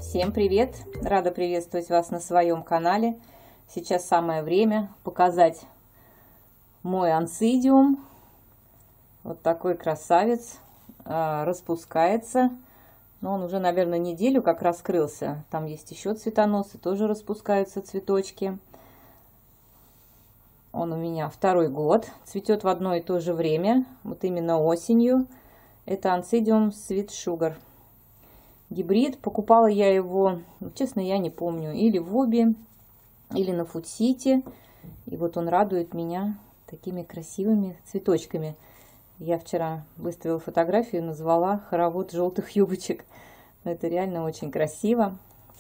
Всем привет! Рада приветствовать вас на своем канале. Сейчас самое время показать мой ансидиум. Вот такой красавец. Распускается. Но он уже, наверное, неделю как раскрылся. Там есть еще цветоносы, тоже распускаются цветочки. Он у меня второй год. Цветет в одно и то же время. Вот именно осенью. Это ансидиум Sweet Sugar. Гибрид. Покупала я его, честно, я не помню, или в Оби, или на Фудсити. И вот он радует меня такими красивыми цветочками. Я вчера выставила фотографию, назвала «Хоровод желтых юбочек». Но это реально очень красиво.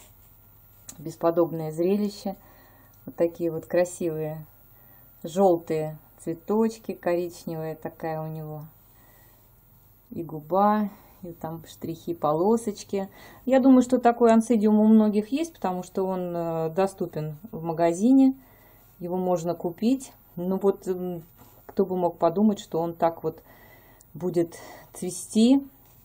Бесподобное зрелище. Вот такие вот красивые желтые цветочки, коричневая такая у него. И губа. И там штрихи, полосочки. Я думаю, что такой ансидиум у многих есть, потому что он доступен в магазине. Его можно купить. Ну вот, кто бы мог подумать, что он так вот будет цвести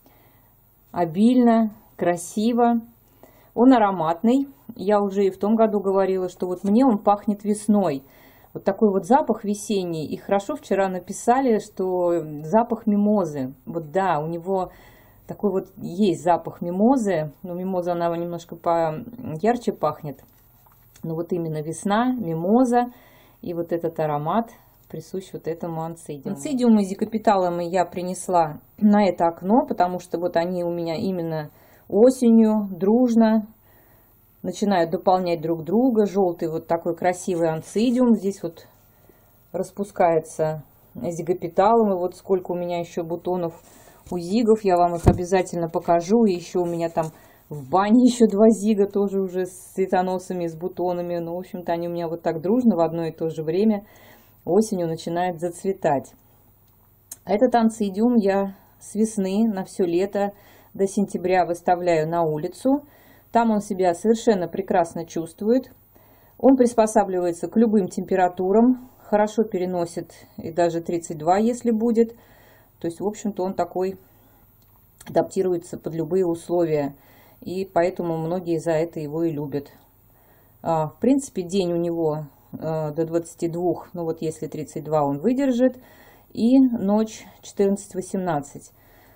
обильно, красиво. Он ароматный. Я уже и в том году говорила, что вот мне он пахнет весной. Вот такой вот запах весенний. И хорошо вчера написали, что запах мимозы. Вот да, у него такой вот есть запах мимозы, но мимоза, она немножко поярче пахнет. Но вот именно весна, мимоза и вот этот аромат присущ вот этому ансидиуму. Ансидиумы с декапиталами я принесла на это окно, потому что вот они у меня именно осенью дружно начинают дополнять друг друга. Желтый вот такой красивый ансидиум. Здесь вот распускается с декапиталом. И вот сколько у меня еще бутонов у зигов, я вам их обязательно покажу. И еще у меня там в бане еще 2 зига, тоже уже с цветоносами, с бутонами. Ну, в общем-то, они у меня вот так дружно в одно и то же время осенью начинают зацветать. Этот ансидиум я с весны на все лето до сентября выставляю на улицу. Там он себя совершенно прекрасно чувствует. Он приспосабливается к любым температурам, хорошо переносит и даже 32, если будет. То есть, в общем-то, он такой адаптируется под любые условия. И поэтому многие за это его и любят. В принципе, день у него до 22, ну вот если 32 он выдержит. И ночь 14-18.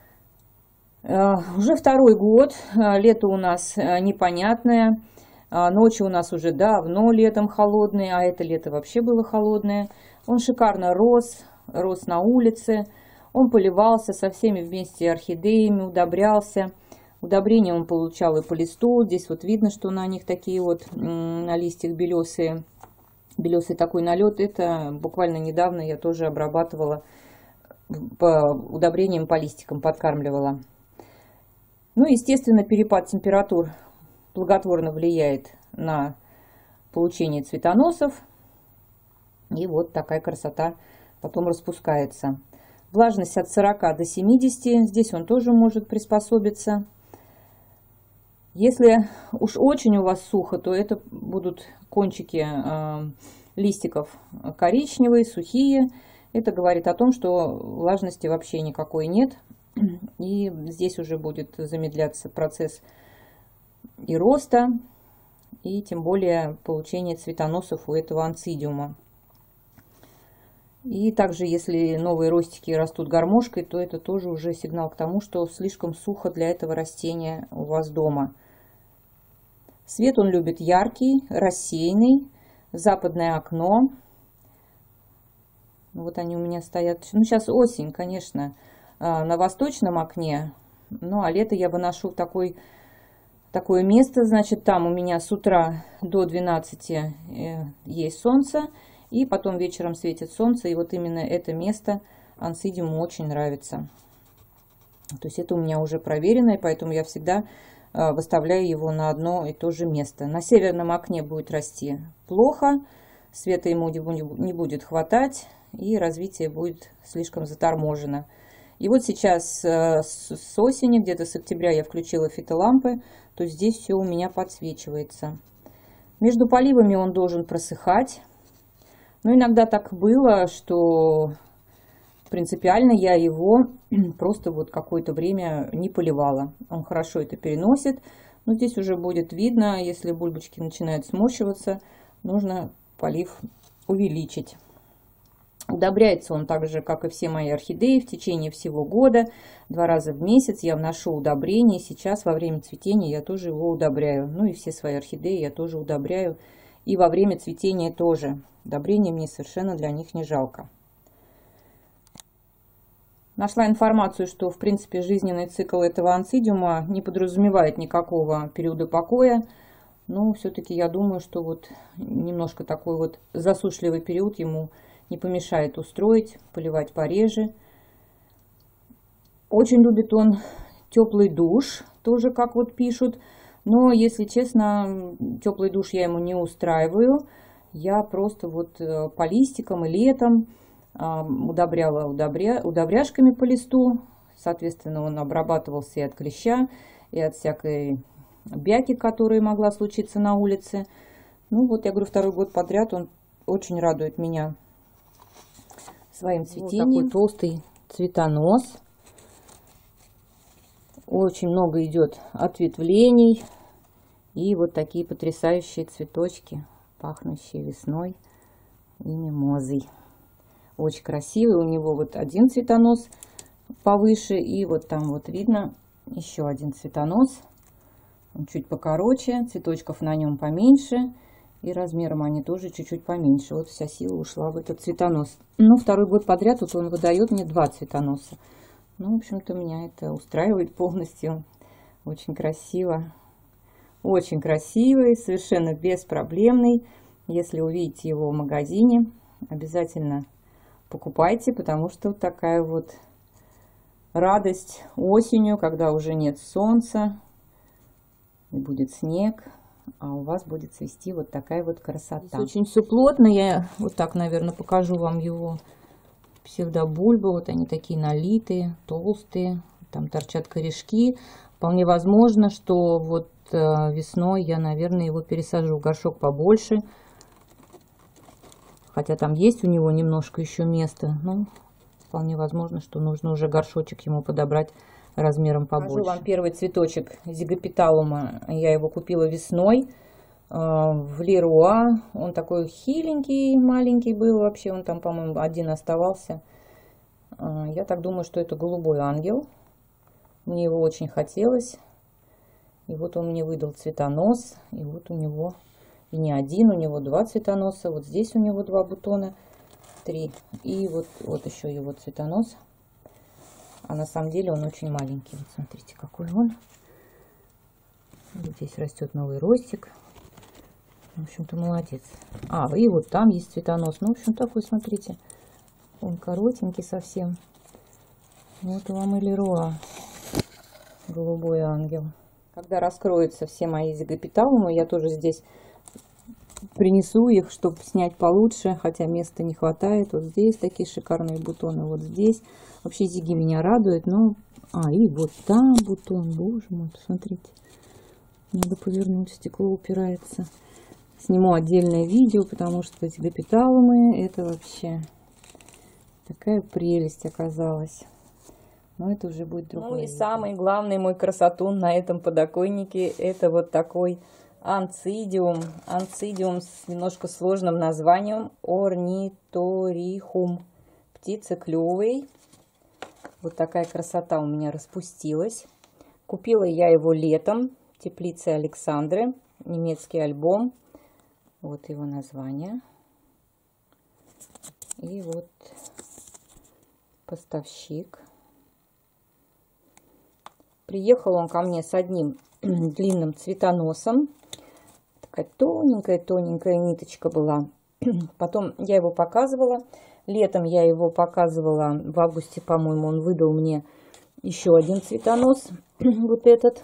Уже второй год. Лето у нас непонятное. Ночи у нас уже давно летом холодные, а это лето вообще было холодное. Он шикарно рос на улице. Он поливался со всеми вместе орхидеями, удобрялся. Удобрения он получал и по листу. Здесь вот видно, что на них такие вот на листьях белесые. Белесый такой налет. Это буквально недавно я тоже обрабатывала по удобрениям, по листикам, подкармливала. Ну, естественно, перепад температур благотворно влияет на получение цветоносов. И вот такая красота потом распускается. Влажность от 40 до 70. Здесь он тоже может приспособиться. Если уж очень у вас сухо, то это будут кончики листиков коричневые, сухие. Это говорит о том, что влажности вообще никакой нет. И здесь уже будет замедляться процесс и роста, и тем более получения цветоносов у этого ансидиума. И также, если новые ростики растут гармошкой, то это тоже уже сигнал к тому, что слишком сухо для этого растения у вас дома. Свет он любит яркий, рассеянный, западное окно. Вот они у меня стоят. Ну, сейчас осень, конечно, на восточном окне. Ну, а лето я выношу в такое место. Значит, там у меня с утра до 12 есть солнце. И потом вечером светит солнце, и вот именно это место ансидиуму очень нравится. То есть это у меня уже проверено, и поэтому я всегда выставляю его на одно и то же место. На северном окне будет расти плохо, света ему не будет хватать, и развитие будет слишком заторможено. И вот сейчас с осени, где-то с октября я включила фитолампы, то здесь все у меня подсвечивается. Между поливами он должен просыхать. Но иногда так было, что принципиально я его просто вот какое-то время не поливала. Он хорошо это переносит, Но здесь уже будет видно, если бульбочки начинают сморщиваться, нужно полив увеличить. Удобряется он так же, как и все мои орхидеи, в течение всего года. 2 раза в месяц я вношу удобрение. Сейчас во время цветения я тоже его удобряю. Ну и все свои орхидеи я тоже удобряю. И во время цветения тоже. Удобрения мне совершенно для них не жалко. Нашла информацию, что в принципе жизненный цикл этого ансидиума не подразумевает никакого периода покоя. Но все-таки я думаю, что вот немножко такой вот засушливый период ему не помешает устроить, поливать пореже. Очень любит он теплый душ, тоже как вот пишут. Но, если честно, теплый душ я ему не устраиваю. Я просто вот по листикам и летом удобряла удобряшками по листу. Соответственно, он обрабатывался и от клеща, и от всякой бяки, которая могла случиться на улице. Ну вот, я говорю, 2-й год подряд он очень радует меня своим цветением. Вот такой толстый цветонос. Очень много идет ответвлений. И вот такие потрясающие цветочки, пахнущие весной и мимозой. Очень красивый. У него вот один цветонос повыше. И вот там вот видно еще один цветонос. Он чуть покороче. Цветочков на нем поменьше. И размером они тоже чуть-чуть поменьше. Вот вся сила ушла в этот цветонос. Ну, 2-й год подряд вот он выдает мне 2 цветоноса. Ну, в общем-то, меня это устраивает полностью. Очень красиво. Очень красивый, совершенно беспроблемный. Если увидите его в магазине, обязательно покупайте, потому что вот такая вот радость осенью, когда уже нет солнца и будет снег. А у вас будет цвести вот такая вот красота. Здесь очень все плотно. Я вот так, наверное, покажу вам его псевдобульбы. Вот они такие налитые, толстые. Там торчат корешки. Вполне возможно, что вот весной я, наверное, его пересажу в горшок побольше. Хотя там есть у него немножко еще места. Но вполне возможно, что нужно уже горшочек ему подобрать размером побольше. Покажу вам первый цветочек зигопиталума. Я его купила весной в Леруа. Он такой хиленький, маленький был вообще. Он там, по-моему, один оставался. Я так думаю, что это голубой ангел. Мне его очень хотелось. И вот он мне выдал цветонос. И вот у него и не один, у него 2 цветоноса. Вот здесь у него 2 бутона, 3. И вот еще его цветонос. А на самом деле он очень маленький. Вот смотрите, какой он. Здесь растет новый ростик. В общем-то, молодец. И вот там есть цветонос. Ну, в общем, такой, смотрите. Он коротенький совсем. Вот вам и Леруа. Голубой ангел. Когда раскроются все мои зигопиталумы, я тоже здесь принесу их, чтобы снять получше, хотя места не хватает. Вот здесь такие шикарные бутоны, вот здесь. Вообще зиги меня радуют, но... и вот там бутон, боже мой, посмотрите. Надо повернуть, стекло упирается. Сниму отдельное видео, потому что зигопиталумы это вообще такая прелесть оказалась. Но это уже будет другое. Ну и видео. Самый главный мой красотун на этом подоконнике, это вот такой анцидиум. Анцидиум с немножко сложным названием орниторихум. Птицеклювый. Вот такая красота у меня распустилась. Купила я его летом в теплице Александры. Немецкий альбом. Вот его название. И вот поставщик. Приехал он ко мне с одним длинным цветоносом. Такая тоненькая ниточка была. Потом я его показывала. Летом я его показывала. В августе, по-моему, он выдал мне еще один цветонос. Вот этот.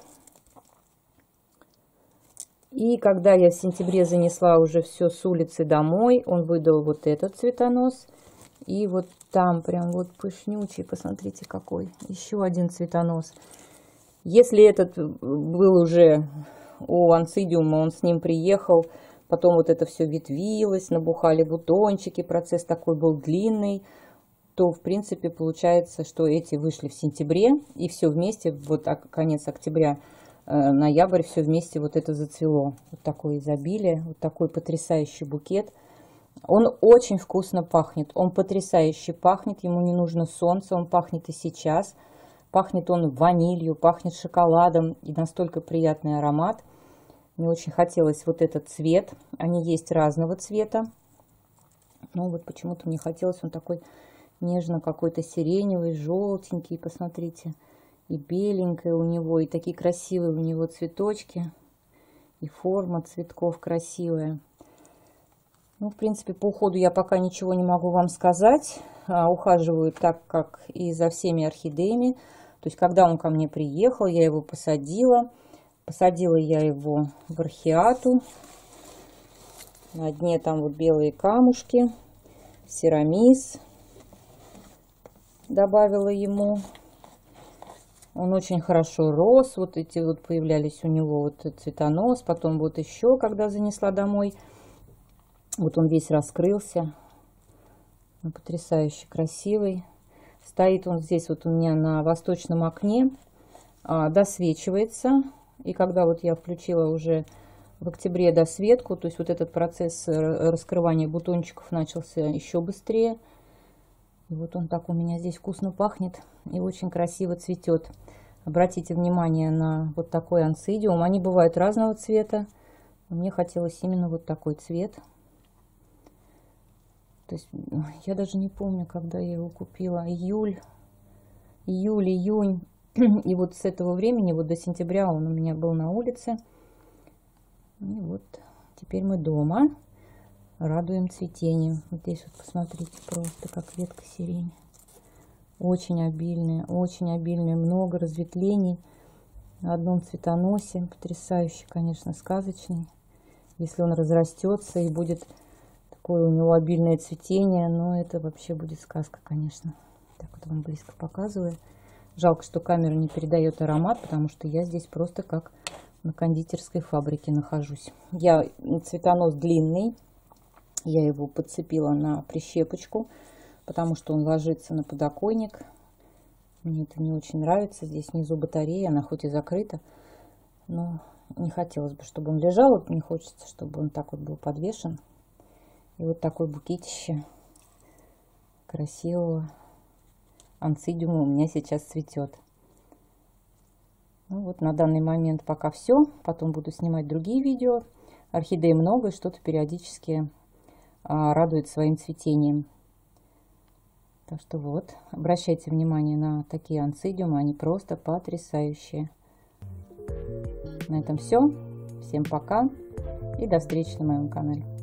И когда я в сентябре занесла уже все с улицы домой, он выдал вот этот цветонос. И вот там прям вот пышнючий. Посмотрите, какой. Еще один цветонос. Если этот был уже у анцидиума, он с ним приехал, потом вот это все ветвилось, набухали бутончики, процесс такой был длинный, то в принципе получается, что эти вышли в сентябре, и все вместе, вот конец октября, ноябрь все вместе вот это зацвело. Вот такое изобилие, вот такой потрясающий букет. Он очень вкусно пахнет, он потрясающе пахнет, ему не нужно солнце, он пахнет и сейчас. Пахнет он ванилью, пахнет шоколадом, и настолько приятный аромат. Мне очень хотелось вот этот цвет, они есть разного цвета. Но вот почему-то мне хотелось, он такой нежно какой-то сиреневый, желтенький, посмотрите. И беленькое у него, и такие красивые у него цветочки, и форма цветков красивая. Ну, в принципе, по уходу я пока ничего не могу вам сказать. Ухаживаю так, как и за всеми орхидеями. То есть, когда он ко мне приехал, я его посадила. Посадила я его в орхиату. На дне там вот белые камушки, серамис добавила ему. Он очень хорошо рос, вот эти вот появлялись у него вот цветонос, потом вот еще, когда занесла домой, вот он весь раскрылся, он потрясающе красивый. Стоит он здесь вот у меня на восточном окне, досвечивается, и когда вот я включила уже в октябре досветку, то есть вот этот процесс раскрывания бутончиков начался еще быстрее. И вот он так у меня здесь вкусно пахнет и очень красиво цветет. Обратите внимание на вот такой ансидиум. Они бывают разного цвета. Мне хотелось именно вот такой цвет. То есть я даже не помню, когда я его купила. Июль, июнь. И вот с этого времени, вот до сентября он у меня был на улице. И вот теперь мы дома. Радуем цветением. Вот здесь вот посмотрите, просто как ветка сирени. Очень обильная, много разветвлений на одном цветоносе. Потрясающий, конечно, сказочный. Если он разрастется и будет такое у него обильное цветение, но это вообще будет сказка, конечно. Так вот вам близко показываю. Жалко, что камера не передает аромат, потому что я здесь просто как на кондитерской фабрике нахожусь. Я цветонос длинный. Я его подцепила на прищепочку, потому что он ложится на подоконник. Мне это не очень нравится. Здесь внизу батарея, она хоть и закрыта, но не хотелось бы, чтобы он лежал. Вот мне хочется, чтобы он так вот был подвешен. И вот такой букетище красивого ансидиума у меня сейчас цветет. Ну вот на данный момент пока все. Потом буду снимать другие видео. Орхидей много, и что-то периодически радует своим цветением. Так что вот, обращайте внимание на такие ансидиумы, они просто потрясающие. На этом все. Всем пока и до встречи на моем канале.